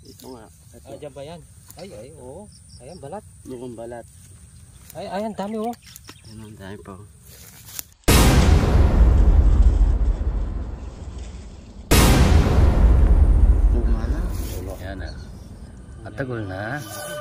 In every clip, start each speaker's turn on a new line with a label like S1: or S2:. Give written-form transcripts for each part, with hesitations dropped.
S1: Ito nga. Ito.
S2: Diyan ba yan? Ay, oo. Ayan, balat.
S1: Mukhang balat.
S2: Ay, ayan, dami oh.
S1: Ayan, ang dami pa. Pumala.
S2: Ayan na. Matagol na.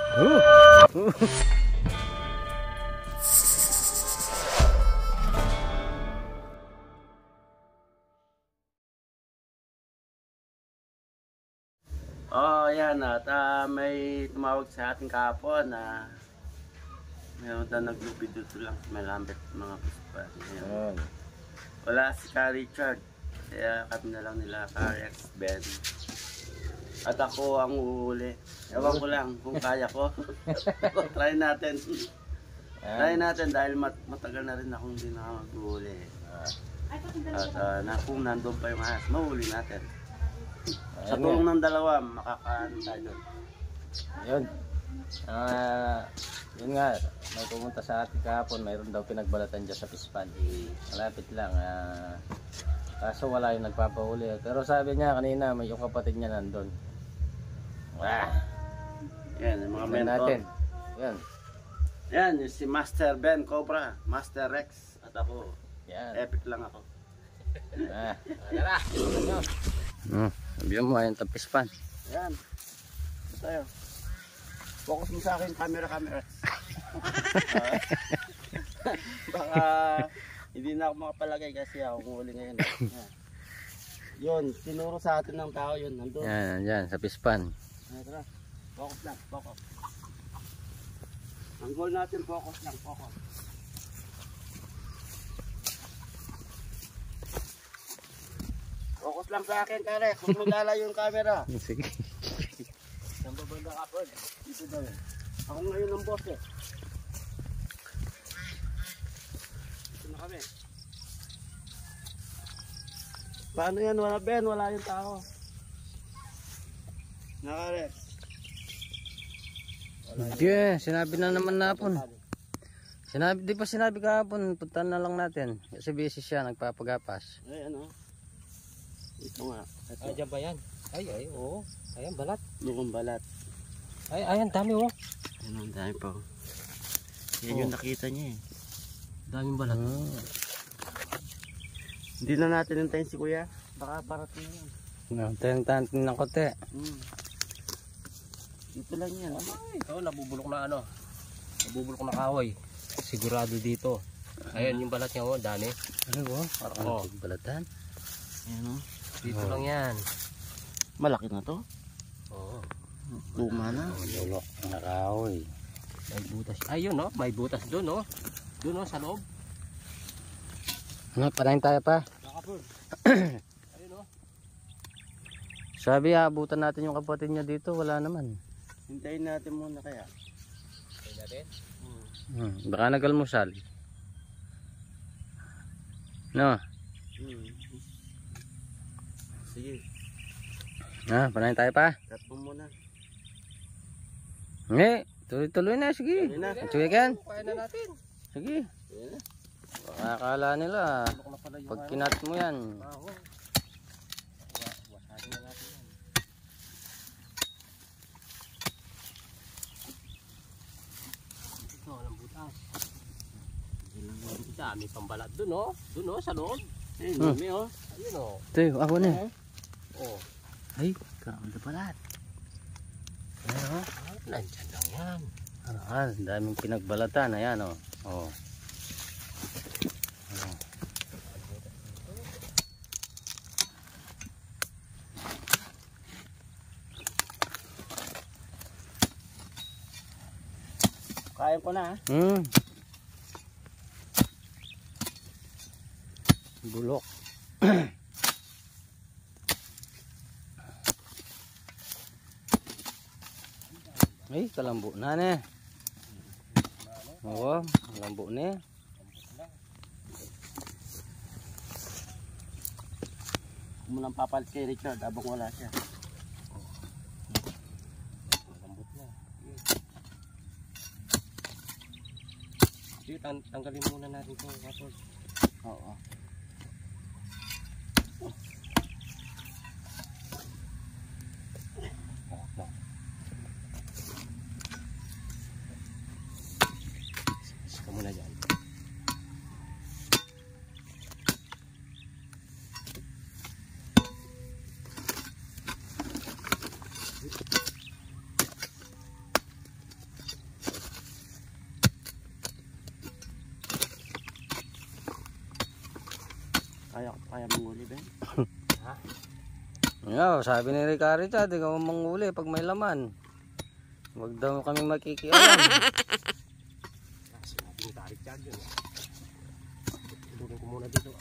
S1: Oh, ayan at may tumawag sa ating kahapon na mayroon daw naglupid dito lang sa malambit mga puspa. Ayan. Wala si Ka Richard, kaya kami na lang nila Ka Rex Ben. At ako ang uuuli. Ewan ko lang kung kaya ko. Try natin. Try natin dahil matagal na rin akong hindi na mag-uuli. At kung nandun pa yung ahas, mahuli natin. Sa tulong ng dalawa, makakaano tayo doon.
S2: Yun. Yun nga, may pumunta sa atin kahapon, mayroon daw pinagbalatan dyan sa Pispan. Malapit lang. Kaso wala yung nagpapahuli. Pero sabi niya kanina, may yung kapatid niya nandun.
S1: Yan, yung mga mentor.
S2: Natin. Yan.
S1: Yan, yung si Master Ben Cobra, Master Rex, at ako.
S2: Yan.
S1: Epic lang ako.
S2: Tara. Sabihan mo, ayun ang Pispan.
S1: Yan. Ito tayo. Focus mo sa akin, camera. Baka hindi na ako makapalagay kasi ako huli ngayon. Yun, tinuro sa atin ng tao yun. Nandun.
S2: Yan, sa Pispan.
S1: Tara. Focus lang, focus. Ang goal natin, focus lang, focus. Focus lang sa akin, Karek. Huwag mo lalayo yung camera.
S2: Sige.
S1: Saan ba banda ka, Paul? Dito daw. Ako ngayon ang boss eh. Dito na kami. Paano yan? Wala Ben, wala yung tao. Nakarek.
S2: Yeah, sinabi na naman napon. Di pa sinabi kahapon, puntahan na lang natin. Kasi busy siya, nagpapagapas.
S1: Ay, ano? Ito nga. Ito.
S2: Diyan ba yan? Ay, oo. Ayan, balat.
S1: Mukhang balat.
S2: Ay, ayan, dami oh.
S1: Ayan, ang dami pa. Yan yung nakita niya eh.
S2: Daming balat.
S1: Hindi na natin hintayin si Kuya. Baka parating yan.
S2: Tayo ng kote.
S1: Dito lang yan.
S2: Ay, ito, nabubulok na ano. Nabubulok na kahoy. Sigurado dito. Ayan yung balat niya oh, dami. Ano oh? Parang balatan.
S1: Ayan oh.
S2: Dito lang yan.
S1: Malaki na to?
S2: Oo.
S1: Luma na.
S2: Bulok na kahoy. May butas. Ayun no, may butas doon no. Doon no, sa loob. Ano, panahin tayo pa. Ayun no. Sabi abutan natin yung kapatid niya dito, wala naman.
S1: Hintayin natin muna kaya.
S2: Hintayin natin? Baka nagalmusal. No?
S1: Sige.
S2: Panahin tayo pa.
S1: Cut mo muna.
S2: Tuloy-tuloy na, sige. Tuloy kan.
S1: Kaya na natin.
S2: Sige. Baka akala nila, pag kinat mo yan. Wasahin na natin yan. Ito, walang butas. Dami pang balat dun oh. Dun oh, sa loob.
S1: Ayun, dami oh.
S2: Ayun oh.
S3: Ito, ako na.
S2: Oh.
S3: Ay, kaunti balat.
S2: Ayan oh. Nandyan lang yan.
S3: Daming pinagbalatan. Ayan oh. Oh.
S1: Kaya ko na ha.
S3: Bulok. Ay, kalambo na ne. Oo, kalambo ne.
S1: Kung mo nang papalit kay Richard abang wala siya.
S2: Lambot na. Sige, tanggalin muna natin ito.
S1: Oo. kaya manguli, Ben?
S3: Yeah, sabi ni Ricardo, di ka manguli pag may laman. Huwag daw kami makikialam.
S2: Sinabi ni Tarik Chad yun. Tulungan ko muna dito.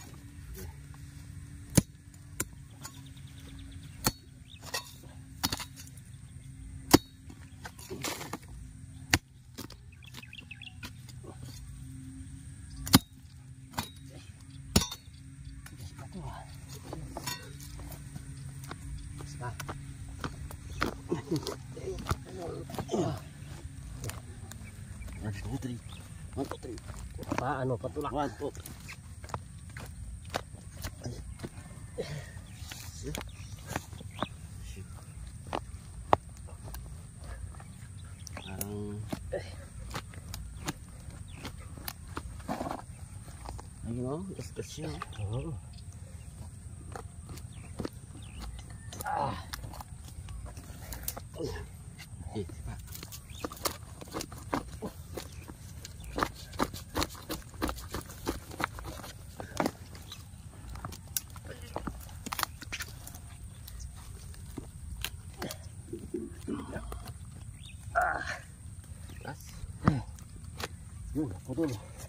S2: Ano patulak?
S1: 1, 2. Ayun o, gasgas siya.
S2: Oo.
S1: Pa.
S2: Yun, putol.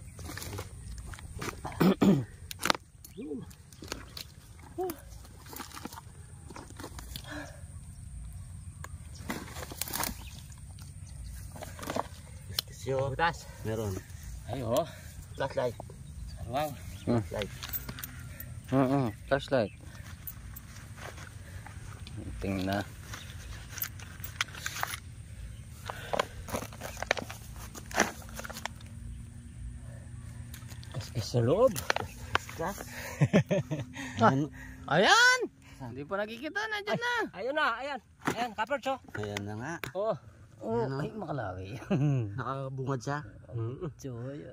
S1: Yo,
S2: Butas.
S1: meron.
S2: Ayo.
S1: Flashlight.
S2: Wow.
S1: Flashlight.
S3: Flashlight. Tingnan na.
S2: Sa loob.
S1: Gas.
S3: Ayan! Hindi pa nakikita, nandiyan na.
S2: Ayun na, ayan. Ayan, kaperch oh.
S1: Ayan na nga.
S2: Oh.
S3: Oh, ay makalawi.
S1: Nakabungad siya.
S3: Joy.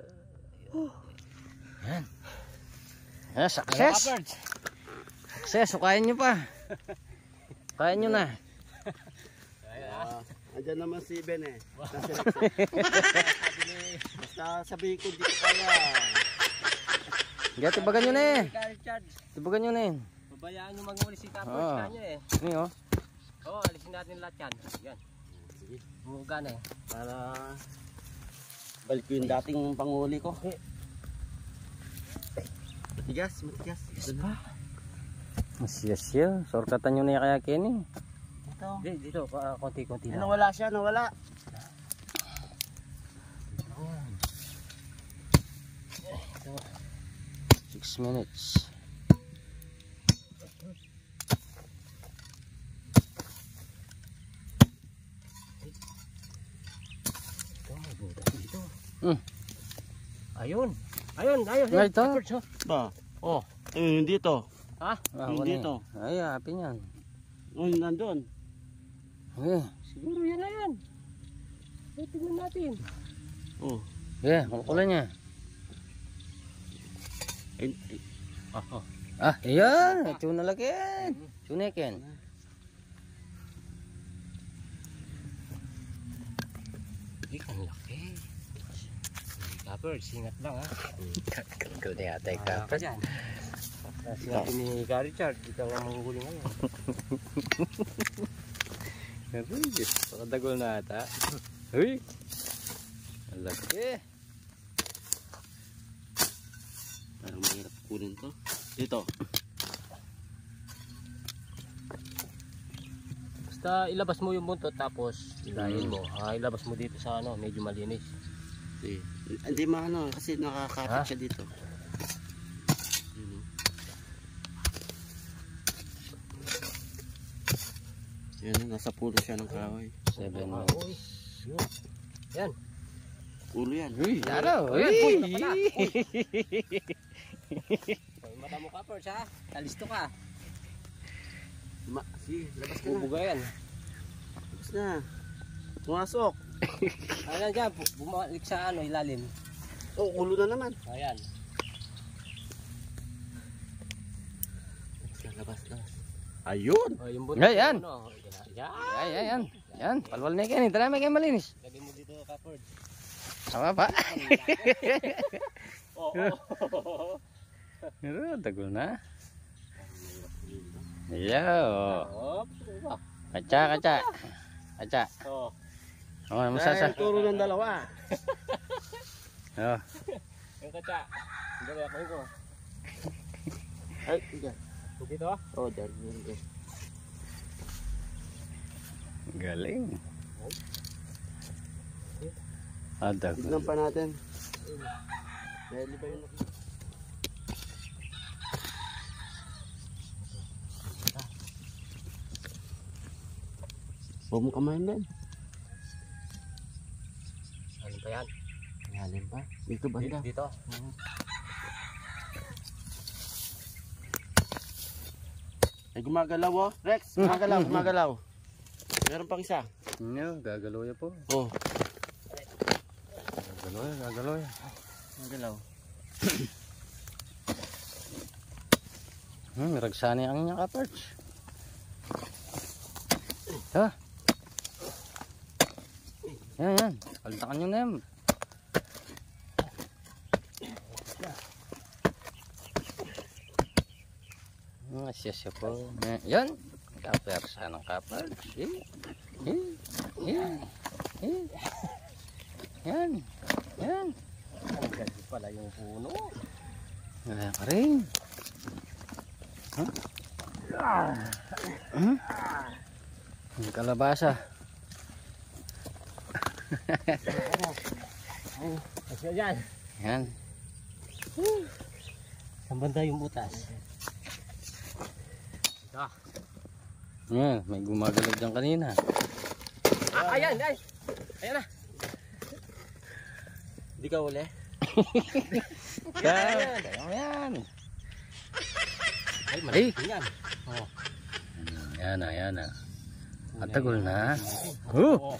S3: Yan. Yan, success.
S2: Kaperch.
S3: Success, sukayin nyo pa. Sukayin nyo na.
S1: Andyan naman si Ben eh. Basta sabihin ko di ko kaya.
S3: Hindi, tibagan nyo na eh.
S2: Richard.
S3: Tibagan nyo na eh.
S2: Babayaan nyo mag-uli si kaperch
S3: Oo.
S2: kanya eh.
S3: Ini oh.
S2: Oo, alisin natin lahat yan. Yan.
S1: Sige.
S2: Umuga na eh.
S1: Para balik ko yung dating panguli ko. Matigas, matigas.
S3: Masya-sya. Sorkatan nyo na yung kaya Kenny.
S1: Ito.
S2: Dito, konti-konti lang.
S1: Nawala siya, nawala.
S3: 6 minutes.
S2: Ayun. Ayun, ayun.
S3: Nga ito?
S2: Kaperch oh.
S1: Ba?
S2: Oh.
S1: Hindi to.
S2: Ha?
S1: Hindi to.
S3: Ay, happy niyan.
S1: Nandun.
S3: Eh,
S2: Siguro yan na yan. Ay, tingnan natin.
S1: Oh.
S3: yeah, kukulan niya.
S2: Oh.
S3: Ah, ayan. Ito na laki. Sunikin.
S2: Ang laki. Kaperch, ingat lang ha.
S3: Kagkal na yata yung kapit.
S2: Sinabi ni Richard, di ka nga manghuli ngayon.
S3: Pakadagol na ata. Uy! Ang laki.
S1: Parang mahirap kunin to. Dito.
S2: Basta ilabas mo yung buntot tapos ilayin mo. Ilabas mo dito sa ano, medyo malinis.
S1: Hindi maano kasi nakakapit siya dito. Yan, nasa pulo siya ng kahoy.
S3: 7 minutes.
S2: Yan.
S1: Pulo yan.
S3: Uy, laro. Uy!
S2: Uy, mata mo Kaperch ha. Alisto ka.
S1: Sige, labas ka na.
S2: Bubuga yan.
S1: Labas na. Pumasok.
S2: Ayan dyan, bumalik sa ano, ilalim.
S1: Oh, ulo na naman.
S2: Ayan.
S1: Labas, labas. Ayun!
S2: Oh, yung buntot.
S3: Ayan.
S2: Ano, yan.
S3: Ayan. Yan, palwal na yan. Tara, may kayo malinis.
S2: Lagay mo dito Kaperch.
S3: Tama pa.
S2: Oo.
S3: Pero, tagol na. Yo.
S2: Hop.
S3: Kacha, kacha. Kacha.
S2: Oh.
S3: Oh, ano masasa?
S1: Turo ng dalawa.
S3: Oh.
S2: Yung kacha. Hindi kaya ko.
S1: Ay, dyan.
S2: Dito ah.
S1: Oh, dyan.
S3: Galing. Adag.
S1: Tignan pa natin. Dahil ba yun? Huwag mo kamayin din.
S2: Ano pa yan?
S1: Lalim pa. Dito banda.
S2: Dito.
S1: Ay, gumagalaw oh. Rex, gumagalaw, gumagalaw. Meron pang isa.
S3: Nyo, gagalaw ya po.
S1: Oh,
S3: Gagalaw ya, gagalaw ya.
S1: gumagalaw.
S3: Ragsani ang inyong kaparts. Ha? Yan, yan. Paltakan nyo na yan. Asya po. Yan. Kapersa ng kaparts. Yan. Yan.
S2: Ang ganda pala yung puno.
S3: Wala ka rin. Huh? Ang kalabasa.
S2: Kasi yan.
S3: Yan.
S2: Saan banda yung butas? Ito.
S3: Yan. May gumagalag dyan kanina.
S2: Ah, ayan, ay. Ayan na.
S1: Hindi ka uli?
S3: Yan. Yan.
S2: Ay, malaki yan. Oh.
S3: Yan na, yan na. Matagol na. Oh!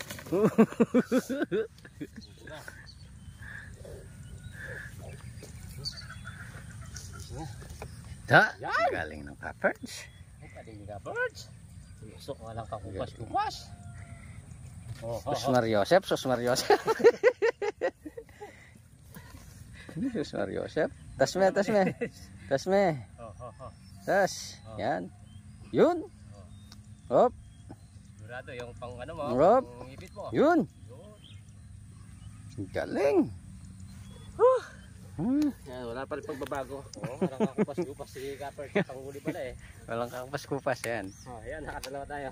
S3: Ta, galing ng kaparts.
S2: Ay, pwede ka birds. Gusto ko walang kakupas-kupas.
S3: Susmar Yosef, Susmar Yosef. Susmar Yosef. Tasme, tasme. Tasme. Tas. Yan. Yun. Hop.
S2: Durado yung pang ano mo,
S3: Rob.
S2: yung ipit mo.
S3: Yun. Galing.
S1: Yan, wala pa rin pagbabago.
S2: Oo, walang kakupas-kupas si Kapper. Panghuli pala eh.
S3: Walang kapas-kupas yan.
S2: Oh, ayan, nakadalawa tayo.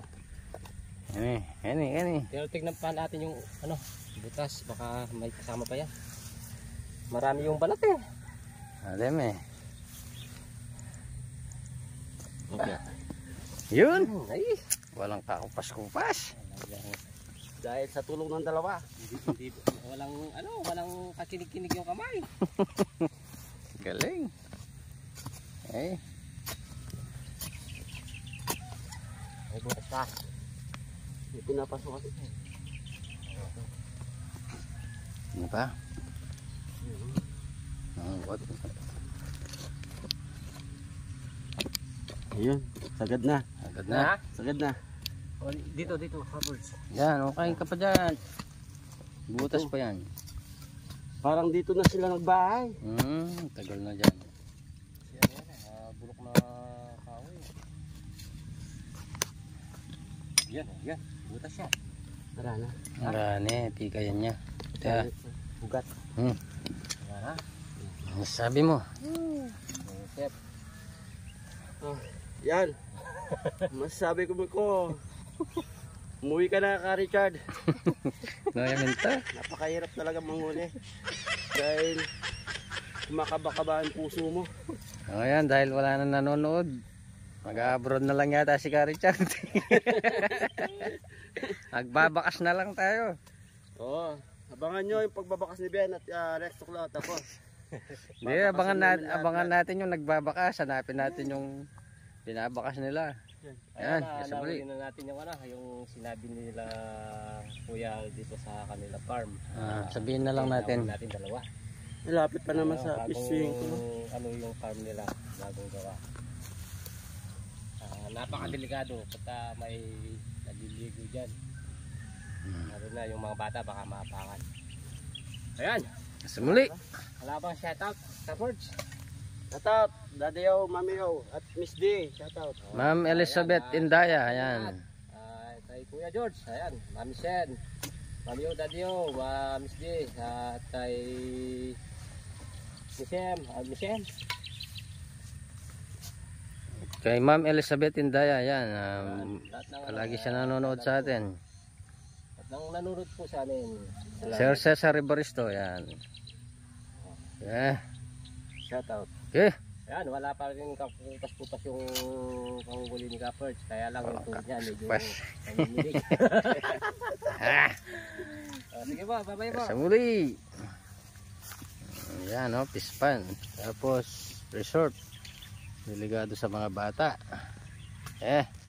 S3: Yan.
S2: Pero tignan pa natin yung ano, butas. Baka may kasama pa yan. Marami yung balat eh.
S3: Alam eh.
S1: Okay.
S3: Yun.
S2: Ay.
S3: Walang kakupas-kupas.
S1: Dahil sa tulong ng dalawa.
S2: Walang kakinig-kinig yung kamay.
S3: Galing. Ay.
S2: Ay, butas pa.
S1: May pinapasok kasi.
S3: Ano pa? What?
S1: Ayun, sagad na.
S3: Agad na.
S1: Sagad na.
S2: Oh, dito, Kapers.
S3: Yan, okay ka pa dyan. Butas pa yan.
S1: Parang dito na sila nagbahay.
S3: Tagal na dyan.
S2: Bulok na kahoy. Yan. Butas siya.
S1: Tara na.
S3: Marami, pikayan niya. Kaya,
S1: Bugat.
S2: Yan.
S3: ano sabi mo?
S2: Step.
S1: Oh, yan. Masasabi ko. Umuwi ka na ka, Richard.
S3: Noyamenta?
S1: Napakahirap talaga manghuli. Dahil kumakaba-kaba ang puso mo.
S3: O yan, dahil wala na nanonood. Mag-abroad na lang yata si Ka Richard. Magbabakas na lang tayo.
S1: Oo. Abangan nyo yung pagbabakas ni Ben at Rex Tuklot. Ako.
S3: Hindi, abangan natin yung nagbabakas. Hanapin natin yung binabakas nila. Yan,
S2: Ayan,
S3: sa muli.
S2: na natin yung sinabi nila kuya dito sa kanila farm.
S3: Sabihin na lang natin.
S2: Natin dalawa.
S1: Malapit pa naman sa
S2: Bagong-
S1: fishing ko.
S2: Ano yung farm nila bagong gawa. Napakadelikado pagka may naliligo dyan. Lalo na yung mga bata baka maapakan. Ayan,
S3: Sa muli.
S2: wala bang shoutout sa Forge?
S1: Shoutout, Daddy O, Mami O, at Miss D. Shoutout.
S3: Ma'am Elizabeth Indaya, ayan.
S2: Kay Kuya George, ayan, Mami Sen, Mami O, Daddy O, Miss D, at kay Misem.
S3: Kay Ma'am Elizabeth Indaya, ayan.
S2: Lahat ng
S3: Palagi siya nanonood sa atin.
S2: At nang nanonood po sa amin.
S3: Sir Cesar Ibaristo, ayan. Yeah.
S2: Shout out.
S3: Okay.
S2: Ayan, wala pa rin kapupas-pupas yung panghuli ni Kaperts. Kaya lang yung tubig niya medyo
S3: Pas.
S2: nanginginig. Sige po, bye-bye po.
S3: Sa muli. Ayan, oh, pispan. Tapos resort. Delegado sa mga bata.